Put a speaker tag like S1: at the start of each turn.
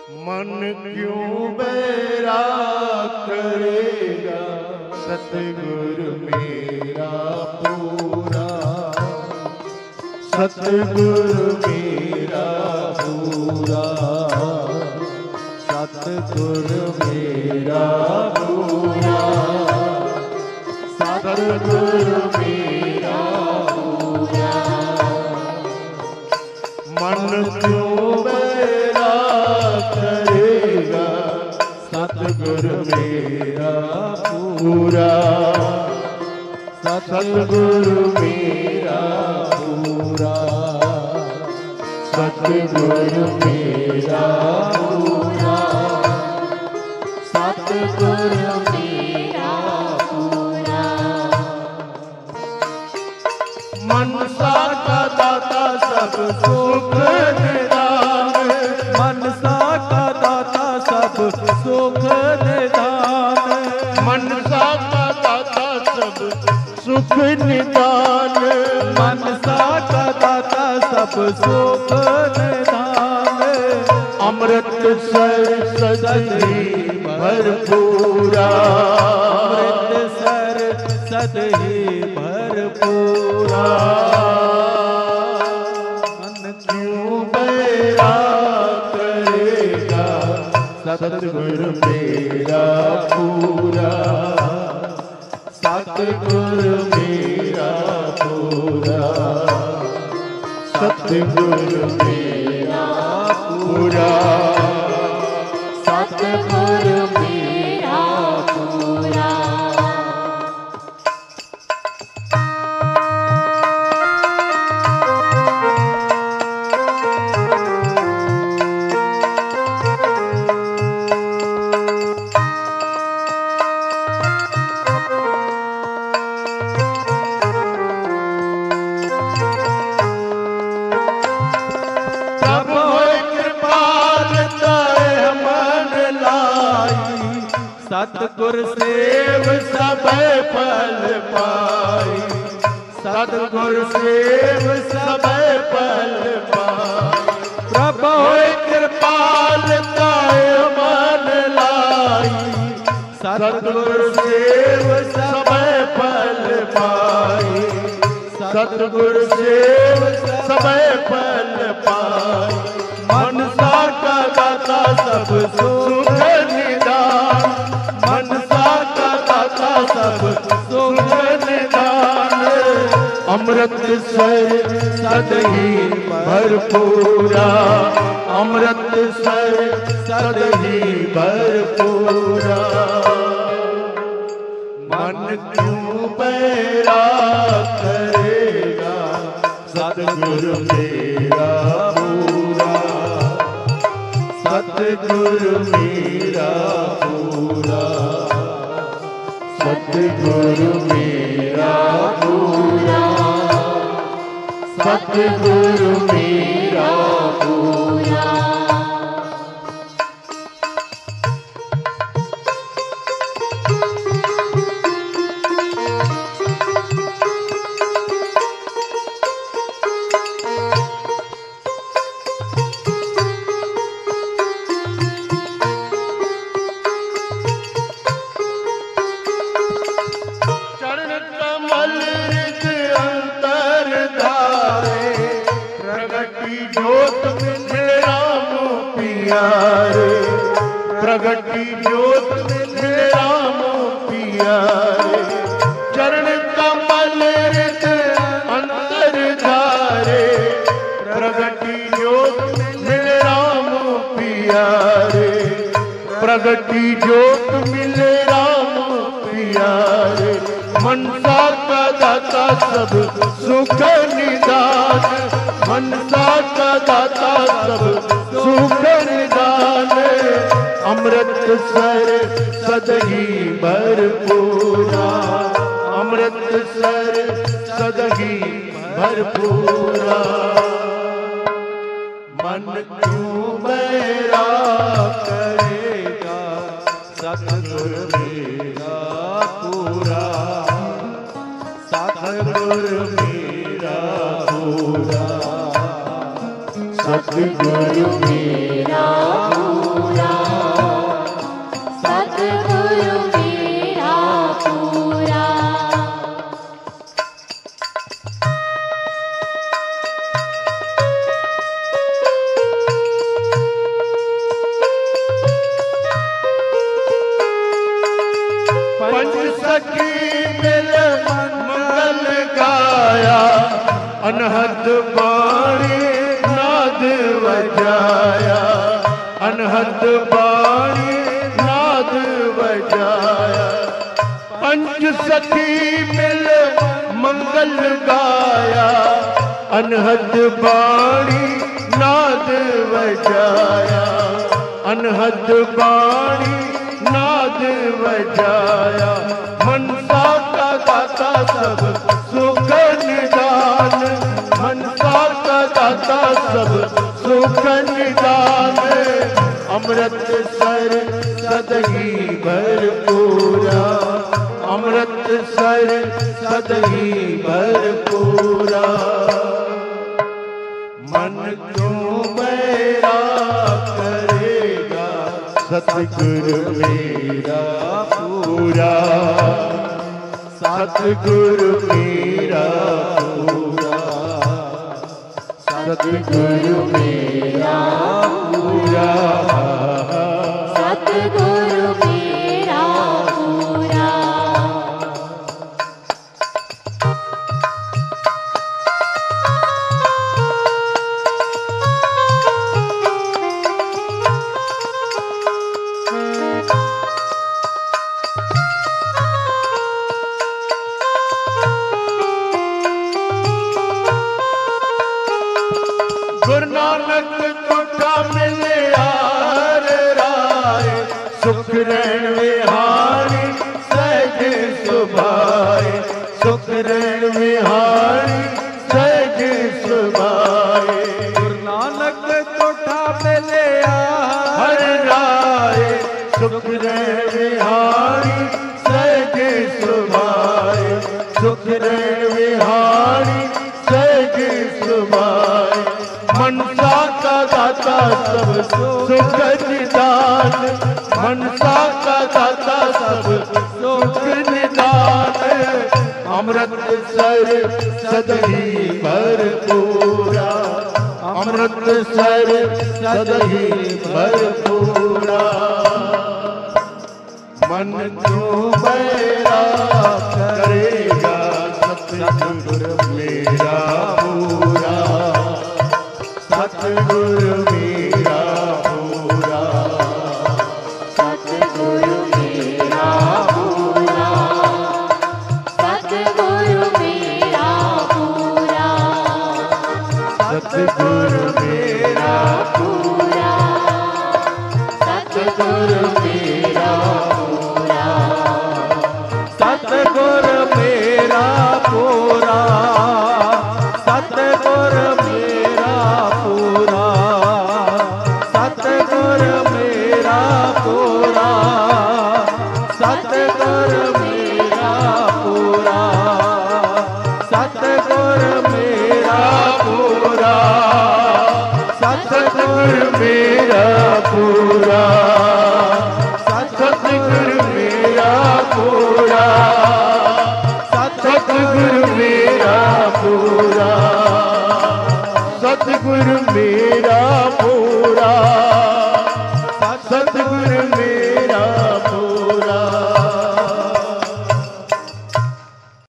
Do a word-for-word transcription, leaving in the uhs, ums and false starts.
S1: मन क्यों बेरा करेगा सतगुरु मेरा पूरा, सतगुरु मेरा पूरा, सतगुरु मेरा पूरा, सतगुरु मेरा पूरा। मन क्यों बेरा करेगा सतगुरु मेरा पूरा, सतगुरु मेरा पूरा, सतगुरु मेरा पूरा, सतगुरु मेरा पूरा। मनसा का दाता सब सुख निदान,
S2: मनसा का दाता सब सुख निदान,
S1: मनसा का दाता सब सुख निदान,
S2: मनसा का दाता सब सुख निदान।
S1: अमृत सर सदहि भरपूरा,
S2: अमृत सर सदहि भरपूरा।
S1: मन क्यों बेरा करेगा सतगुरु मेरा पूरा, सतगुरु मेरा पूरा, सतगुरु मेरा पूरा, सतगुरु मेरा पूरा।
S2: सतगुर सेव
S1: सब फल पाई, सतगुर सेव सब फल पाई।
S2: प्रभु
S1: कृपालता मन लाई, सतगुर सेव सब फल पाई, सतगुर सेव सब फल पाई। मनसा का दाता सब सुख निदान, मनसा का दाता सब सुख निदान। अमृत सर सदहि भरपूरा, अमृत सर सदहि भरपूरा। मन क्यों बेरा करेगा सतगुरु मेरा पूरा, सतगुरु मेरा पूरा, सतगुरु मेरा पूरा, सतगुरु मेरा पूरा। प्रगटी ज्योत मिले राम पियारे, चरण कमल रित अंतर धारे। प्रगटी ज्योत मिले राम पियारे, प्रगटी ज्योत मिले राम पियारे। मनसा का दाता सब सुख निदान, मनसा का दाता सब सुख निदान। अमृत सर सदहि भरपूरा, अमृत सर सदहि भरपूरा। मन क्यों बेरा करेगा सतगुरु मेरा पूरा, सतगुरु मेरा पूरा, सतगुरु मेरा पूरा। अनहद बाणी नाद बजाया, अनहद बाणी नाद बजाया। पंच सखी मिल मंगल गाया, अनहद बाणी नाद बजाया, अनहद बाणी नाद बजाया। मनसा का दाता सब सुख निदान, मनसा का दाता सब सुख निदान। अमृत सर सदही भरपूरा, अमृत सर सदही भरपूरा। मन क्यों मेरा करेगा सतगुरु मेरा पूरा, सतगुरु मेरा पूरा, सतगुरु मेरा पूरा,
S3: सतगुरु मेरा पूरा।
S1: गुरु नानक तुझा मिले आर राय, सुख रैन विहारी सहज सुभाए, सुख रैन विहारी सहज सुभाए।
S2: गुरु नानक तुझा मिले
S1: हर राय, सुख रैन विहारी सहज सुभाए, सुख रैन विहारी सहज सुभाए। मनसा का दाता सब सुख निदान, मनसा का दाता सब सुख निदान। अमृत सर सदही भरपूरा, अमृत सर सदही भरपूरा। मन क्यों मेरा करेगा सतगुरु मेरा पूरा, सतगुरु मेरा पूरा,
S3: सतगुरु मेरा पूरा, सतगुरु मेरा पूरा,
S1: सतगुरु मेरा
S3: पूरा, सतगुरु मेरा पूरा,
S2: सतगुरु मेरा पूरा, सतगुरु मेरा पूरा, सतगुरु मेरा पूरा, सतगुरु मेरा पूरा, सतगुरु मेरा पूरा,
S1: सतगुरु मेरा